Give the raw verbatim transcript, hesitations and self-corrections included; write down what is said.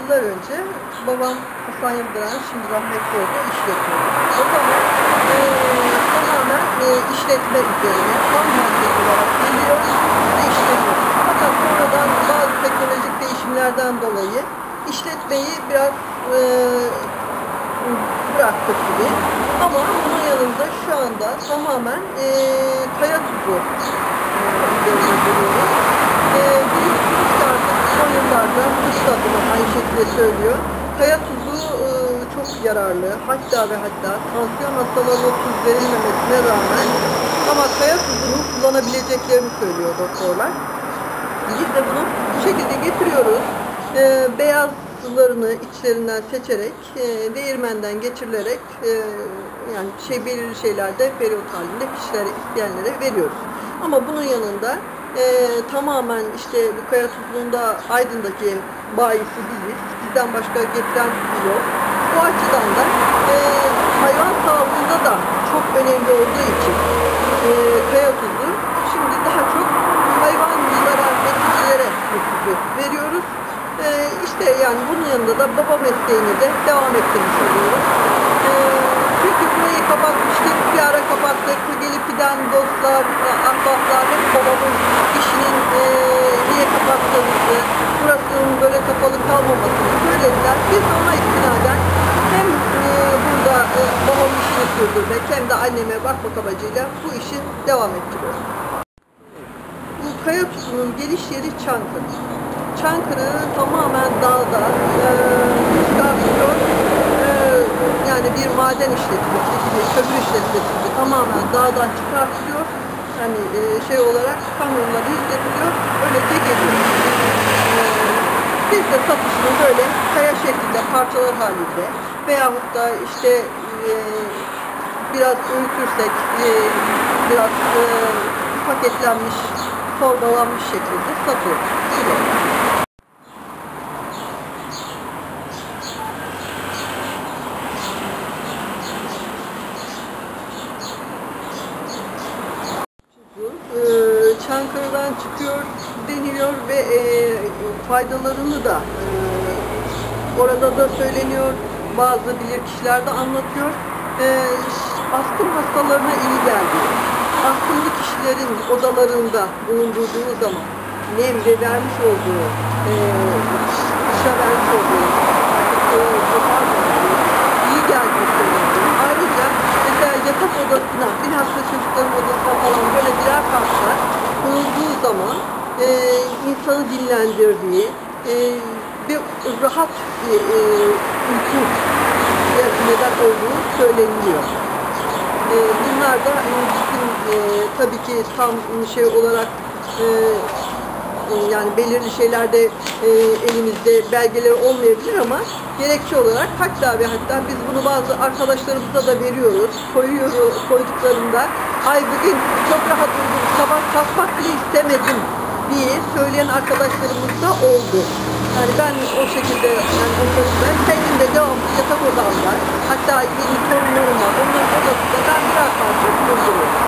yıllar önce babam Hasan Yıldıran, şimdi rahmetli oldu, işletiyordu. O zaman e, tamamen e, işletme üzerine ham madde olarak geliyor ve işleniyor. Fakat sonradan bazı teknolojik değişimlerden dolayı işletmeyi biraz e, bıraktık gibi. Ama bunun yanında şu anda tamamen e, kaya tuzu üzerine duruyoruz. E, biliyorsunuz ki artık son yıllarda Türk adına aynı şekilde söylüyor. Kaya tuzu e, çok yararlı. Hatta ve hatta tansiyon hastalarına tuz verilmemesine rağmen ama kaya tuzunu kullanabileceklerini söylüyor doktorlar. Biz de bunu bu şekilde getiriyoruz. E, beyazlarını içlerinden seçerek, e, değirmenden geçirilerek e, yani şey belirli şeylerde periyot halinde kişilere, isteyenlere veriyoruz. Ama bunun yanında e, tamamen işte bu kaya tuzluğunda Aydın'daki bayisi biziz. Bizden başka getiren yok. Bu açıdan da e, hayvan sağlığında da çok önemli olduğu için e, kaya tuzu şimdi daha çok hayvanlara, besleyicilere bu tuzu veriyoruz. E, işte yani bunun yanında da baba mesleğini de devam ettirmiş oluyoruz. E, çünkü burayı kapatmıştık, bir ara kapattık. Gelip giden dostlar, ahbaplar hep babamın işinin e, niye kapattığımızı, burasının böyle kapalı kalmamasını söylediler. Biz de ona istinaden hem e, burada e, babamın işini sürdürmek hem de anneme bakmak amacıyla bu işi devam ettiriyoruz. Bu kaya tuzunun geliş yeri Çankırı. Çankırı tamamen dağda, e, çıkartıyor. E, yani bir maden işletmesi, bir kömür işletmesi tamamen dağdan çıkartılıyor. Yani e, şey olarak kamyonları izletiliyor, öylece getiriyor. E, biz de satışını böyle kaya şeklinde parçalar halinde veyahut da işte e, biraz öğütürsek e, biraz e, paketlenmiş, torbalanmış şekilde satıyoruz. Çankırı'dan çıkıyor deniliyor ve e, faydalarını da e, orada da söyleniyor. Bazı bilir kişiler de anlatıyor. E, astım hastalarına iyi geldi. Astımlı kişilerin odalarında bulundurduğu zaman nem ve vermiş olduğu e, dışa vermiş olduğu e, iyi geldiği söyleniyor. Ayrıca mesela yatak odasına, bilhassa çocukların odasına falan böyle birer parça konulduğu zaman e, insanı dinlendirdiği e, ve rahat bir e, uyku neden olduğu söyleniyor. E, bunlar da e, bizim e, tabii ki tam şey olarak e, yani belirli şeylerde e, elimizde belgeleri olmayabilir ama gerekçe olarak hatta ve hatta biz bunu bazı arkadaşlarımıza da veriyoruz. Koyuyoruz, koyduklarında ay bugün çok rahat uyudum, sabah kalkmak bile istemedim diye söyleyen arkadaşlarımız da oldu. Yani ben o şekilde yani ben kendimde devamlı yatak odam var. Hatta yeni torunlarım var. Onların odasında ben birer parça bulunduruyorum.